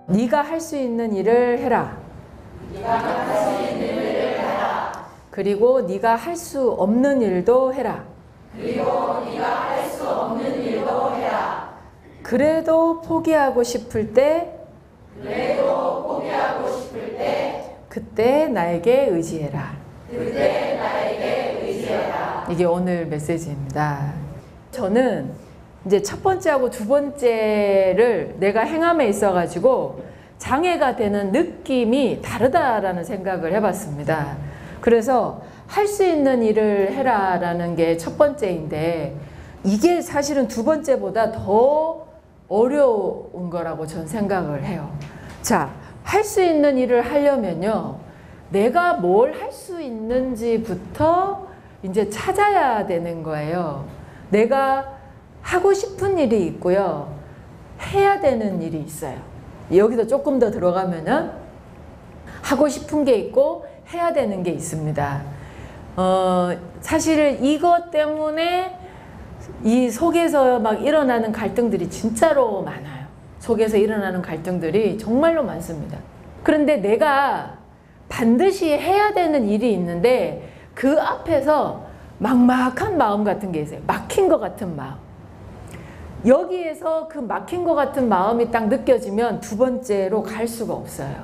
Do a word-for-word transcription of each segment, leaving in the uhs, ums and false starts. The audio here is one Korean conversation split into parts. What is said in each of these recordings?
네가 할 수 있는 일을 해라. 네가 할 수 있는 일을 해라. 그리고 네가 할 수 없는 일도 해라. 그리고 네가 할 수 없는 일도 해라. 그래도 포기하고 싶을 때 그래도 포기하고 싶을 때 그때 나에게 의지해라. 그때 나에게 의지해라. 이게 오늘 메시지입니다. 저는 이제 첫 번째하고 두 번째를 내가 행함에 있어가지고 장애가 되는 느낌이 다르다라는 생각을 해봤습니다. 그래서 할 수 있는 일을 해라 라는 게 첫 번째인데 이게 사실은 두 번째보다 더 어려운 거라고 전 생각을 해요. 자, 할 수 있는 일을 하려면요, 내가 뭘 할 수 있는지부터 이제 찾아야 되는 거예요. 내가 하고 싶은 일이 있고요, 해야 되는 일이 있어요. 여기서 조금 더 들어가면은 하고 싶은 게 있고 해야 되는 게 있습니다. 어, 사실 이것 때문에 이 속에서 막 일어나는 갈등들이 진짜로 많아요. 속에서 일어나는 갈등들이 정말로 많습니다. 그런데 내가 반드시 해야 되는 일이 있는데 그 앞에서 막막한 마음 같은 게 있어요. 막힌 것 같은 마음. 여기에서 그 막힌 것 같은 마음이 딱 느껴지면 두 번째로 갈 수가 없어요.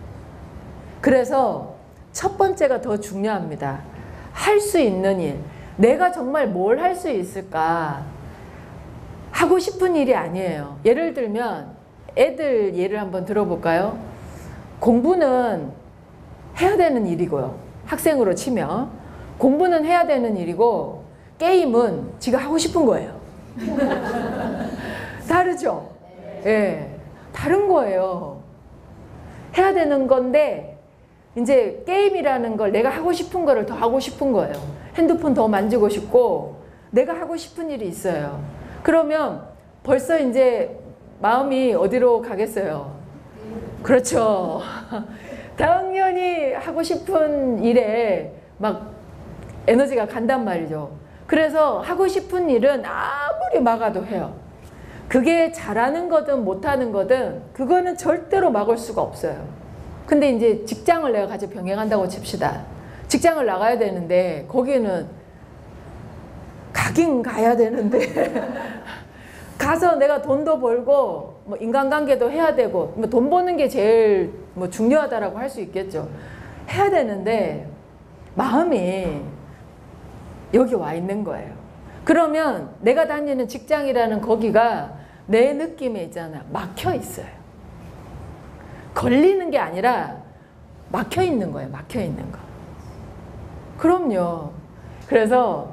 그래서 첫 번째가 더 중요합니다. 할 수 있는 일. 내가 정말 뭘 할 수 있을까? 하고 싶은 일이 아니에요. 예를 들면 애들 예를 한번 들어볼까요? 공부는 해야 되는 일이고요. 학생으로 치면 공부는 해야 되는 일이고 게임은 지가 하고 싶은 거예요. 다르죠? 예, 네, 다른 거예요. 해야 되는 건데 이제 게임이라는 걸 내가 하고 싶은 거를 더 하고 싶은 거예요. 핸드폰 더 만지고 싶고 내가 하고 싶은 일이 있어요. 그러면 벌써 이제 마음이 어디로 가겠어요? 그렇죠. 당연히 하고 싶은 일에 막 에너지가 간단 말이죠. 그래서 하고 싶은 일은 아무리 막아도 해요. 그게 잘하는 거든 못하는 거든 그거는 절대로 막을 수가 없어요. 근데 이제 직장을 내가 같이 병행한다고 칩시다. 직장을 나가야 되는데 거기는 가긴 가야 되는데 가서 내가 돈도 벌고 뭐 인간관계도 해야 되고 뭐 돈 버는 게 제일 뭐 중요하다라고 할 수 있겠죠. 해야 되는데 마음이 여기 와 있는 거예요. 그러면 내가 다니는 직장이라는 거기가 내 느낌에 있잖아. 막혀 있어요. 걸리는 게 아니라 막혀 있는 거예요. 막혀 있는 거. 그럼요. 그래서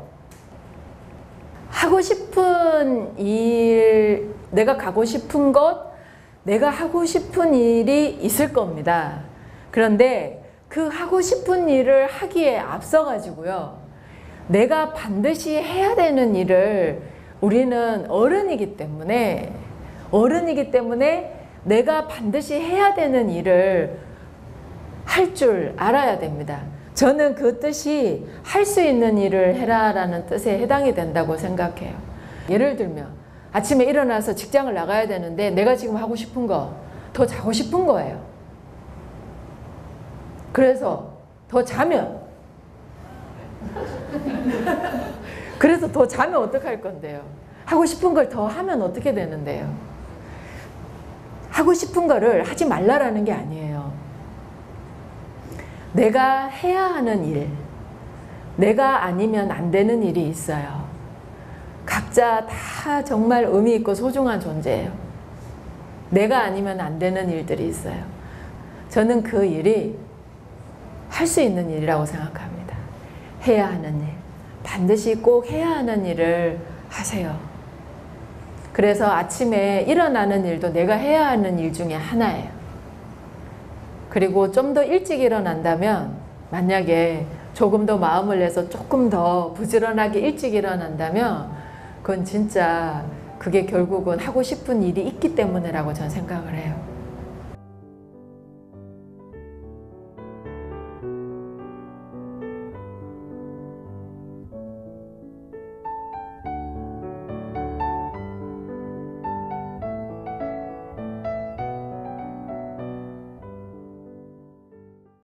하고 싶은 일, 내가 가고 싶은 것, 내가 하고 싶은 일이 있을 겁니다. 그런데 그 하고 싶은 일을 하기에 앞서 가지고요, 내가 반드시 해야 되는 일을 우리는 어른이기 때문에 어른이기 때문에 내가 반드시 해야 되는 일을 할 줄 알아야 됩니다. 저는 그 뜻이 할 수 있는 일을 해라 라는 뜻에 해당이 된다고 생각해요. 예를 들면 아침에 일어나서 직장을 나가야 되는데 내가 지금 하고 싶은 거 더 자고 싶은 거예요. 그래서 더 자면 그래서 더 자면 어떡할 건데요? 하고 싶은 걸 더 하면 어떻게 되는데요? 하고 싶은 거를 하지 말라라는 게 아니에요. 내가 해야 하는 일, 내가 아니면 안 되는 일이 있어요. 각자 다 정말 의미 있고 소중한 존재예요. 내가 아니면 안 되는 일들이 있어요. 저는 그 일이 할 수 있는 일이라고 생각합니다. 해야 하는 일, 반드시 꼭 해야 하는 일을 하세요. 그래서 아침에 일어나는 일도 내가 해야 하는 일 중에 하나예요. 그리고 좀 더 일찍 일어난다면, 만약에 조금 더 마음을 내서 조금 더 부지런하게 일찍 일어난다면 그건 진짜 그게 결국은 하고 싶은 일이 있기 때문이라고 저는 생각을 해요.